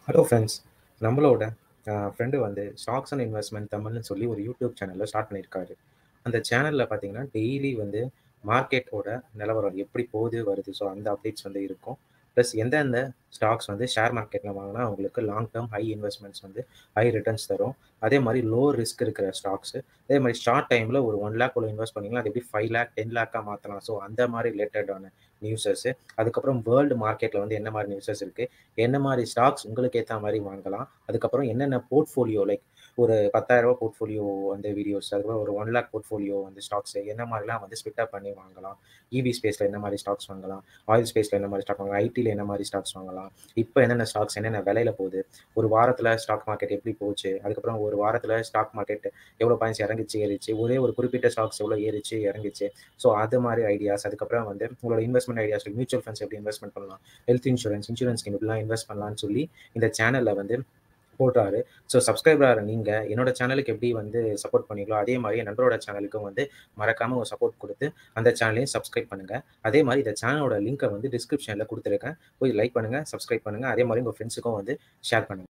Hello friends. நம்மளோட friend வந்து stocks and investment தமிழ்னு சொல்லி ஒரு யூடியூப் சேனலை ஸ்டார்ட் பண்ணியிருக்காரு. அந்த சேனலில் பார்த்தீங்கன்னா டெய்லி வந்து மார்க்கெட்டோட நிலவரம் எப்படி போகுது வருது, ஸோ அந்த அப்டேட்ஸ் வந்து இருக்கும். ப்ளஸ் எந்தெந்த ஸ்டாக்ஸ் வந்து ஷேர் மார்க்கெட்டில் வாங்கினா அவங்களுக்கு லாங் டேர்ம் ஹை இன்வெஸ்ட்மெண்ட்ஸ் வந்து ஹை ரிட்டர்ன்ஸ் தரும். அதே மாதிரி லோ ரிஸ்க் இருக்கிற ஸ்டாக்ஸு, அதே மாதிரி ஷார்ட் டைமில் ஒரு 1 lakh உள்ள இன்வெஸ்ட் பண்ணிங்கன்னா அது எப்படி 5 lakh 10 lakh மாற்றலாம். ஸோ அந்த மாதிரி ரிலேட்டடான நியூஸஸ்ஸு, அதுக்கப்புறம் வேர்ல்டு மார்க்கெட்டில் வந்து என்ன மாதிரி நியூஸஸ் இருக்குது, என்ன மாரி ஸ்டாக்ஸ் உங்களுக்கு ஏத்த மாரி வாங்கலாம். அதுக்கப்புறம் என்னென்ன போர்ட்ஃபோலியோ லைக் ஒரு ரூ. 10,000 போர்ட்ஃபோலியோ வந்து வீடியோஸ், அதுக்கப்புறம் ஒரு 1 லேக் போர்ட்ஃபோலியோ வந்து ஸ்டாக்ஸ் என்ன மாரிலாம் வந்து ஸ்ப்ளிட் அப் பண்ணி வாங்கலாம். ஈவி ஸ்பேஸ்ல என்ன மாரி ஸ்டாக்ஸ் வாங்கலாம். ஆயில் ஸ்பேஸ்ல என்ன மாரி ஸ்டாக் வாங்கலாம். ஐடில என்ன மாரி ஸ்டாக்ஸ் வாங்கலாம். இப்ப என்னென்ன ஸ்டாக்ஸ் என்னென்ன விலையில போகுது. ஒரு வாரத்துல ஸ்டாக் மார்க்கெட் எப்படி போச்சு. அதுக்கப்புறம் ஒரு வாரத்துல ஸ்டாக் மார்க்கெட் எவ்வளோ பாயிண்ட்ஸ் இறங்குச்சு, ஏறிச்சு. ஒரே ஒரு குறிப்பிட்ட ஸ்டாக்ஸ் எவ்வளோ ஏறிச்சு, இறங்குச்சு. ஸோ அது மாரி ஐடியாஸ். அதுக்கப்புறம் வந்து உங்களோட இன்வெஸ்ட்மெண்ட் ஐடியாஸ், மியூச்சுவல் ஃபண்ட்ஸ் எப்படி இன்வெஸ்ட்மெண்ட் பண்ணலாம். ஹெல்த் இன்சூரன்ஸ் ஸ்கீம் இப்படிலாம் இன்வெஸ்ட் பண்ணலாம்னு சொல்லி இந்த சேனல்ல வந்து போடுறாரு. ஸோ சப்ஸ்கிரைபரா நீங்க என்னோட சேனலுக்கு எப்படி வந்து சப்போர்ட் பண்ணீங்களோ, அதே மாரி என் நண்பரோட சேனலுக்கும் வந்து மறக்காம ஒரு சப்போர்ட் குடுத்து, அந்த சேனலையும் சப்ஸ்கிரைப் பண்ணுங்க. அதே மாரி இந்த சேனலோட லிங்க்க வந்து டிஸ்கிரிப்ஷன்ல குடுத்துருக்கேன். போய் லைக் பண்ணுங்க, சப்ஸ்கிரைப் பண்ணுங்க. அதே மாரி உங்க ஃப்ரெண்ட்ஸுக்கும் வந்து ஷேர் பண்ணுங்க.